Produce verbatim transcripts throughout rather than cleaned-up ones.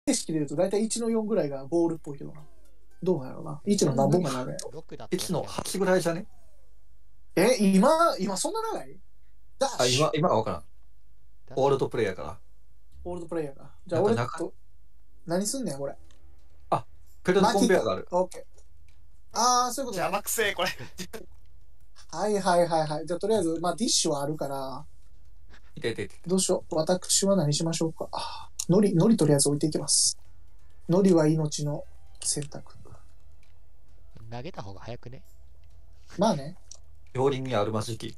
景色で言うと大体いちのよんぐらいがゴールっぽいけどな。どうなんやろうな。いちの何本が長いの？ いちのはちぐらいじゃね？ え、今、今そんな長い？ あ、今、今は分からん。オールドプレイヤーから。 オールドプレイヤーか。じゃあ俺と、何すんねん、これ。 あ、ペルトコンベアがある。 オッケー。あー、そういうことね。 邪魔くせえ、これ。 はいはいはいはい。じゃあとりあえず、まあディッシュはあるから、 いていていて。 どうしよう。私は何しましょうか。あー、のり、のりとりあえず置いていきます。のりは命の選択。 投げた方が早くね。 まあね。 両輪にあるまじき。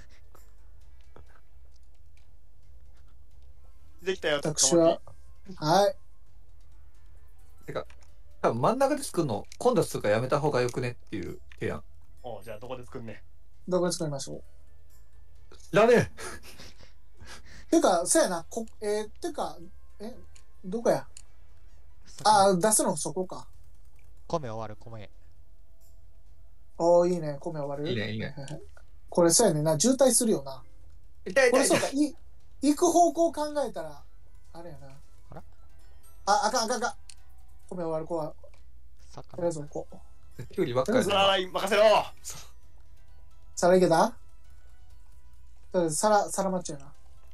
できたよ、 私は、はい。 てか、多分真ん中で作るの、今度作るからやめた方がよくねっていう提案。 おう、じゃあどこで作んね。 どこで作りましょう。 知らねてか、そうやな、こ、えー、てか、え、どこや。あー、出すのそこか。 米終わる、米。 おー、いいね。米終わる。 いいね、いいね。 これそうやねんな。渋滞するよな。 痛い痛い痛い。 これそうか、い、行く方向考えたら、あれやな。 あらあ、あかんあかんあかん。米終わる子は、とりあえず魚。 こう。 キュウリばっかりさらい任せろ。 皿いけた？とりあえず皿、皿待ちやな。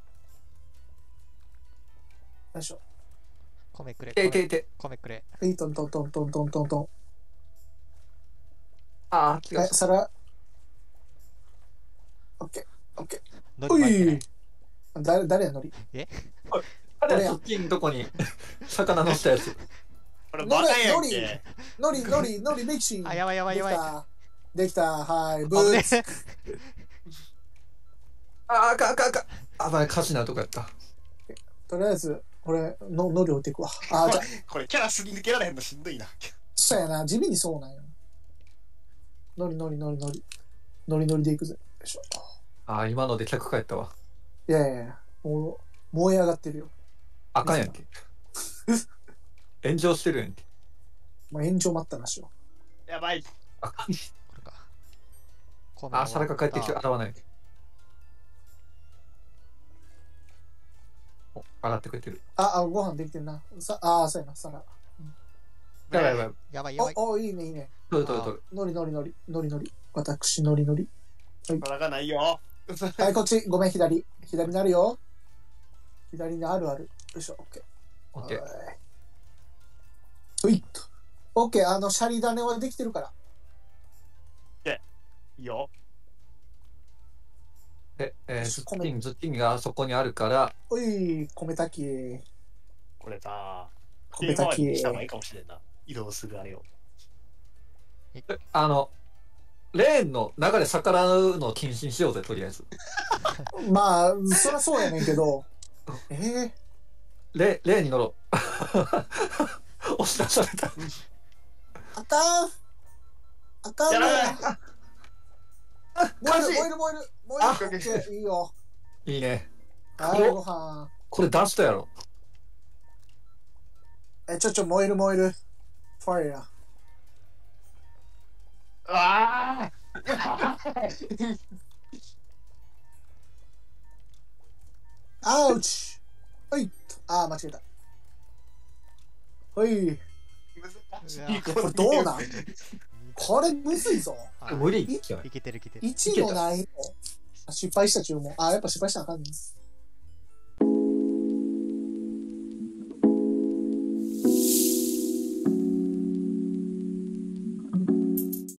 よいしょ。 米くれ。 痛い痛い痛い。 米くれ。 はい、トントントントントントントン。 ああ、違はい、 う。 皿。オッケー、オッケー。 のり巻いてない。 誰、誰やのり？ えあれ、そっちのとこに魚のしたやつ。 これバカやんのりけ。 のり、のり、のり、ミキシン。 あ、やばいやばいやばい。 できた。できた。はい。ブ危ねーツ。 ああ、あかんあかんあかん。あばい、歌詞なとこやった。 とりあえず、これ、の、のり置いていくわ。あー、じゃあ、 これキャラすり抜けられへんのしんどいな。 そうやな。地味にそうなんよ。のりのりのりのり。のりのりでいくぜ。よいしょ。 ああ、今ので客帰ったわ。 いやいやいや、もう、燃え上がってるよ。 あかんやんけ。炎上してるやんけ。 まあ、炎上待ったなしよ。 やばい。 あかん。 これか。米あ、皿が帰ってきて洗わない。お、洗ってくれてる。 あ、あ、ご飯できてんな。さ、あー、そうやな、皿。 やばいやばい。 やばいやばい。 お、お、いいね、いいね。 取る取る取る。 のりのりのり、のりのり。私、のりのり。 バカないよ。 はい、こっち。ごめん、左。左になるよ。左にあるある。よいしょ、オッケー。 オッケー。 ほいっと。オッケー、あの、シャリ種はできてるから。 いいよ。 で、えー、ズッキーニ、ズッキーニがあそこにあるから、 おい、米炊き。 これさ、 米炊き。 した方がいいかもしれんな。移動するあれを。 あの、レーンの流れ逆らうのを禁止にしようぜ、とりあえず。 まあ、そりゃそうやねんけど。えー、 レ、レーンに乗ろう。押し出された。 あかん。あかんねん。燃える、燃える、燃える。燃える。オッケー、いいよ。 いいね。 はい、ご飯。 これ出したやろ。 え、ちょちょ、燃える、燃える。ファイヤー。 ああアウチ。はい。あー、間違えた。はい。これどうなん？これむずいぞ。 無理。 いけてるいけてる。 いちの難易度。失敗した注文。あ、やっぱ失敗したらあかんねん。